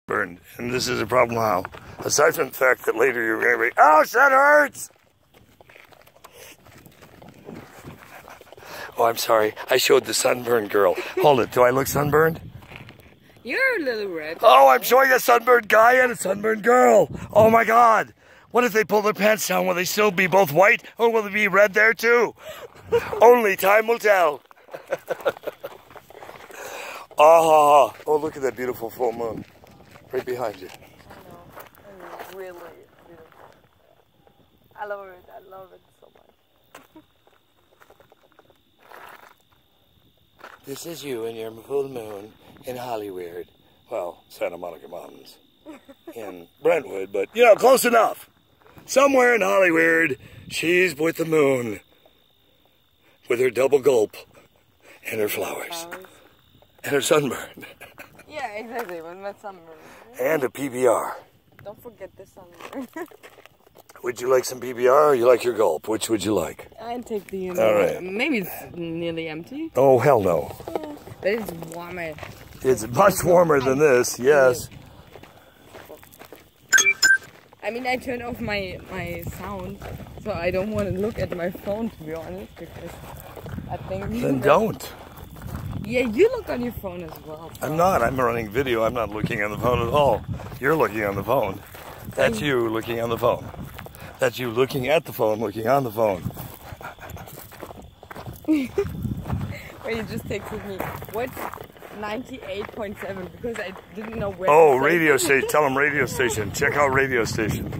burned, and this is a problem now. Aside from the fact that later you're going to be, ouch, that hurts! Oh, I'm sorry. I showed the sunburned girl. Hold it. Do I look sunburned? You're a little red. Oh, I'm showing a sunburned guy and a sunburned girl. Oh my God. What if they pull their pants down? Will they still be both white, or will they be red there too? Only time will tell. Oh, look at that beautiful full moon right behind you. I know. It's really beautiful. I love it. I love it so much. This is you and your full moon in Hollywood. Well, Santa Monica Mountains. In Brentwood, but, you know, close enough. Somewhere in Hollywood, she's with the moon. With her double gulp. And her flowers. And her sunburn. Yeah, exactly. With my sunburn. And a PBR. Don't forget the sunburn. Would you like some PBR or you like your gulp? Which would you like? I'd take the... All right. Maybe it's nearly empty. Oh, hell no. Yeah. But it's warmer. It's much warmer than this, yes. I mean, I turned off my sound, so I don't want to look at my phone, to be honest, because I think... Then don't. Yeah, you look on your phone as well. So. I'm not. I'm running video. I'm not looking on the phone at all. You're looking on the phone. That's you looking on the phone. That's you looking at the phone, looking on the phone. Well, you just texted me. What's 98.7? Because I didn't know where. Oh, radio station. Tell him radio station. Check out radio station.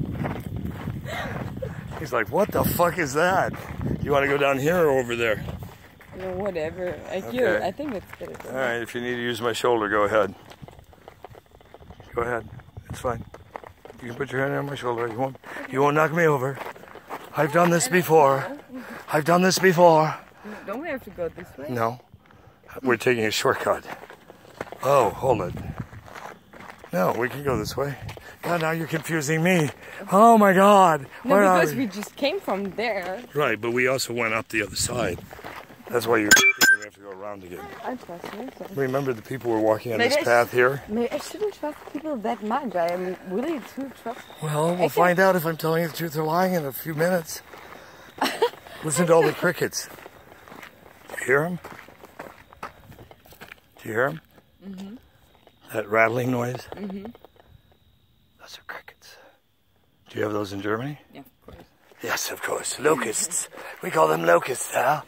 He's like, what the fuck is that? You want to go down here or over there? No, whatever. Okay. I think it's good. All right, if you need to use my shoulder, go ahead. Go ahead. It's fine. You can put your hand on my shoulder. You won't knock me over. I've done this before. I've done this before. Don't we have to go this way? No. We're taking a shortcut. Oh, hold it. No, we can go this way. God, now you're confusing me. Oh my God. No, because we just came from there. Right, but we also went up the other side. That's why you're thinking we have to go around again. I trust you. So. Remember the people were walking on this path here? Maybe I shouldn't trust people that much. I am really too trustful. Well, we'll find out if I'm telling you the truth or lying in a few minutes. Listen to all the crickets. Do you hear them? Do you hear them? Mm-hmm. That rattling noise? Mm-hmm. Those are crickets. Do you have those in Germany? Yeah, of course. Yes, of course. Locusts. We call them locusts, Al.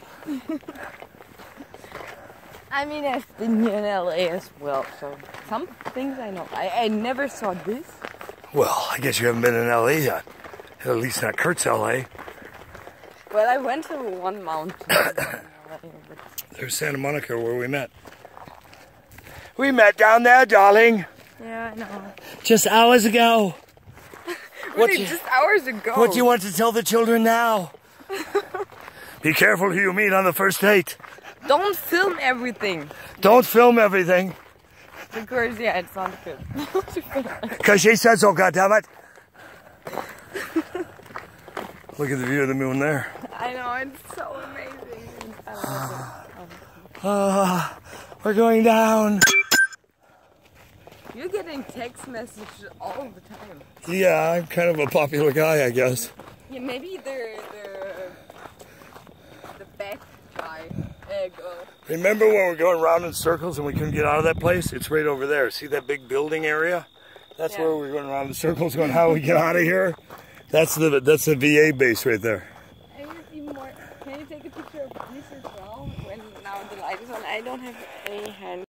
I mean, I've been here in LA as well, so some things I know. I never saw this. Well, I guess you haven't been in LA yet. At least not Kurt's LA. Well, I went to one mountain. There's Santa Monica where we met. We met down there, darling. Yeah, I know. Just hours ago. Really, just hours ago. What do you want to tell the children now? Be careful who you meet on the first date. Don't film everything. Don't film everything. Because, yeah, it's not good. Because she said so, goddammit. Look at the view of the moon there. I know, it's so amazing. We're going down. You're getting text messages all the time. Yeah, I'm kind of a popular guy, I guess. Yeah, maybe the back guy. Remember when we were going around in circles and we couldn't get out of that place? It's right over there. See that big building area? That's where we're going around in circles going, how do we get out of here? That's the VA base right there. Even more. Can you take a picture of this as well? When now the light is on, I don't have any hand.